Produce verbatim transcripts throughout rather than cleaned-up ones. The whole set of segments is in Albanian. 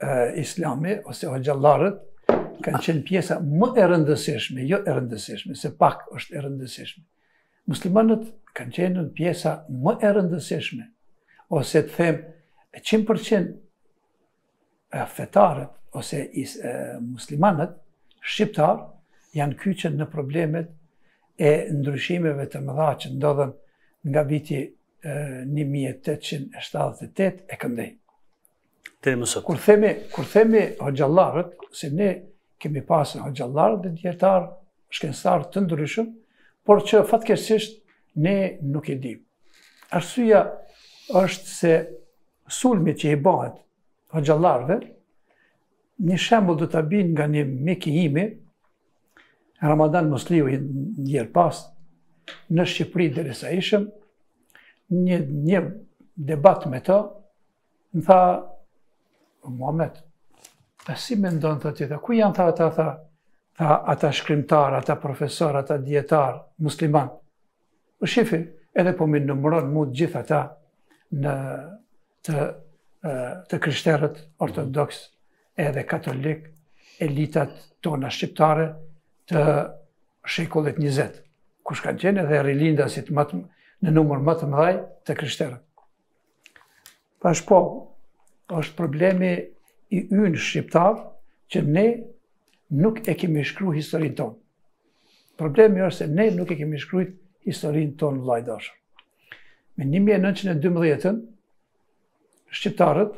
islami ose hoxhallarët kanë qenë pjesa më e rëndësishme, jo e rëndësishme, se pak është e rëndësishme. Muslimanët kanë qenë në pjesa më e rëndësishme, ose të them qind përqind fetarët ose muslimanët shqiptar janë kyçën në problemet e ndryshimeve të mëdha që ndodhen nga viti një mijë e tetëqind e shtatëdhjetë e tetë e këndej. Kur themi, kur themi hoxhallarët, se ne kemi pasur hoxhallarë dhe dietarë, shkencëtarë të ndryshëm, por që fatkeqësisht ne nuk e dim. Arsyeja është se sulmi që i bëhet hoxhallarëve, një shembull do ta bin nga një mik i imi, Ramadan Musliu një herë pas, në Shqipëri derisa ishëm, një, një debat me të, më tha, Muhammed, a si mendon të tjetër, ku janë tha ata, tha, tha ata shkrimtar, ata profesor, ata dietar, musliman. Po shifi, edhe po më numëron mu të gjithë ata në të, të krishterët ortodoks, edhe katolik, elitat tona shqiptare të shekullit njëzet, kush kanë qenë edhe rilindasit në numër më të mëdhaj të krishterët. Pash po, është problemi i ynë shqiptar që ne nuk e kemi shkru historinë tonë. Problemi është se ne nuk e kemi shkru historinë tonë vllajdashur. Me një mijë e nëntëqind e dymbëdhjetë shqiptarët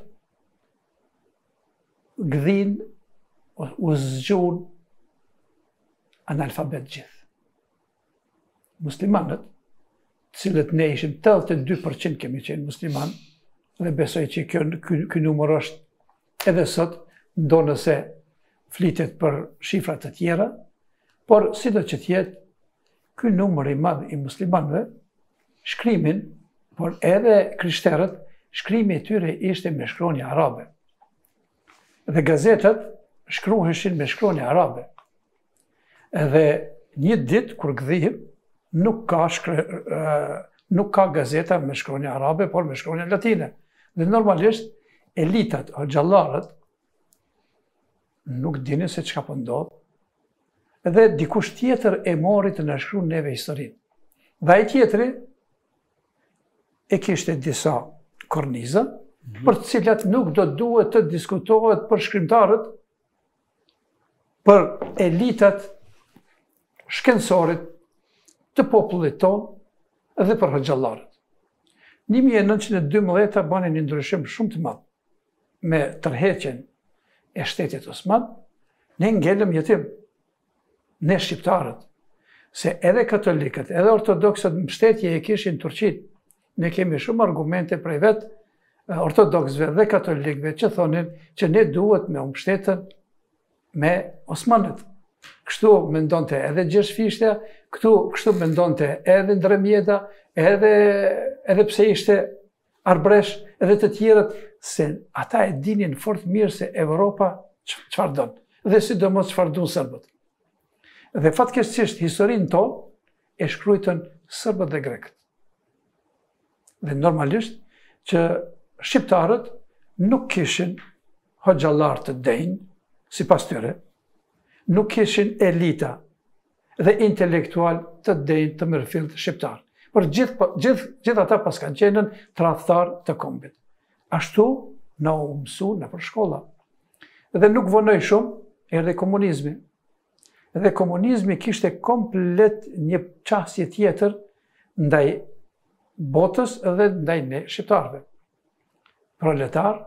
gdhin u zgjun analfabet gjithë. Muslimanët, cilët ne ishim tetëdhjetë e dy përqind kemi qenë musliman, dhe besoj që kjo, ky numër është edhe sot, ndo nëse flitet për shifrat të tjera, por si do që tjetë, ky numër i madh i muslimanëve, shkrimin, por edhe krishterët, shkrimi i tyre ishte me shkronjë arabe. Dhe gazetat shkruheshin me shkronjë arabe. Edhe një ditë kur gdhihim, nuk ka, shkre, uh, nuk ka gazeta me shkronjë arabe, por me shkronjë latine. Dhe normalisht, elitat, hoxhallarët, nuk dinin se çka po ndodh, edhe dikush tjetër e mori të na shkruan neve historinë. Dhe ai tjetri e kishte disa korniza, mm-hmm. për të cilat nuk do duhet të diskutohet për shkrimtarët, për elitat shkencorit të popullit tonë dhe për hoxhallarët. një mijë e nëntëqind e dymbëdhjetë bani një ndryshim shumë të madh me tërheqjen e shtetit Osman, ne ngelëm jetim, ne shqiptarët, se edhe katolikët, edhe ortodoksët mbështetje e kishin Turqinë. Ne kemi shumë argumente prej vetë ortodoksëve dhe katolikëve që thonin që ne duhet me mbështetën me Osmanët. Kështu mendonte edhe Gjeshfishtja, këtu kështu mendonte edhe Ndërmjeta, edhe edhe pse ishte Arbresh, edhe të tjerët, se ata e dinin fort mirë se Evropa çfarë don, dhe sidomos çfarë duan serbët. Dhe fatkeqësisht historinë tonë e shkruajtën serbët dhe grekët. Dhe normalisht që shqiptarët nuk kishin hoxhallar të denj, sipas tyre, nuk kishin elita dhe intelektual të denj të mërfill të shqiptar. Por gjithë gjithë gjithë ata pas kanë qenë tradhtar të kombit. Ashtu na u mësu në për shkolla. Dhe nuk vonoi shumë, erdhi komunizmi. Dhe komunizmi kishte komplet një qasje tjetër ndaj botës dhe ndaj ne shqiptarëve. Proletar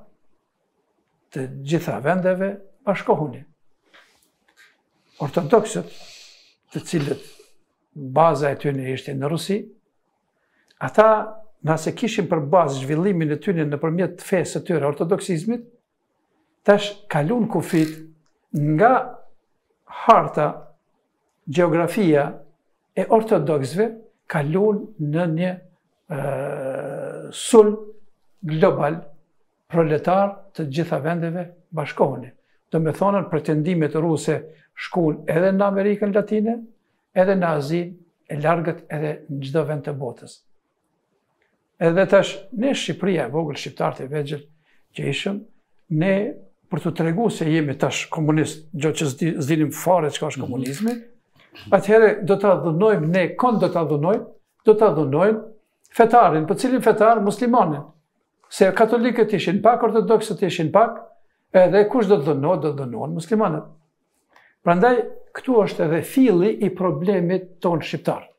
të gjitha vendeve bashkohuni. Ortodoksët, të cilët baza e tyre ishte në Rusi, ata nëse kishin për bazë zhvillimin e tyre nëpërmjet fesë së tyre ortodoksizmit, tash kalun kufit nga harta, gjeografia e ortodoksëve, kalun në një uh, sulm global proletar të gjitha vendeve bashkohuni. Do me thonën pretendimet ruse shkun edhe në Amerikën Latine, edhe në Azinë e largët, edhe në çdo vend të botës. Edhe tash, ne Shqipëria e vogël, shqiptarët e vegjël që ishëm, ne për të tregu se jemi tash komunist, gjë që s'dinim fare çka është komunizmi, atëherë do ta dhunojmë ne, kon do ta dhunojmë, do ta dhunojmë fetarin, për cilin fetar muslimanin. Se katolikët ishin pak, ortodoksët ishin pak, edhe kush do të dhunohet, do të dhunohen muslimanët. Prandaj këtu është edhe filli i problemit tonë shqiptar.